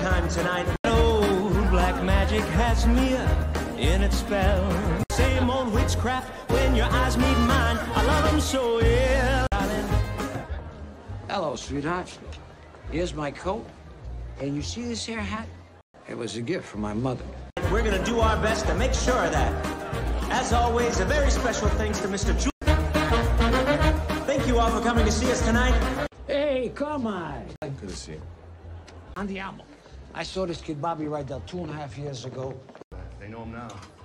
time tonight. Old black magic has me in its spell. Same old witchcraft when your eyes meet mine. I love them so, yeah. Hello, sweetheart. Here's my coat. And you see this here hat? It was a gift from my mother. We're gonna do our best to make sure of that. As always, a very special thanks to Mr. Ju. Thank you all for coming to see us tonight. Hey, come on. Good to see you. Andiamo. I saw this kid Bobby Rydell 2.5 years ago. They know him now.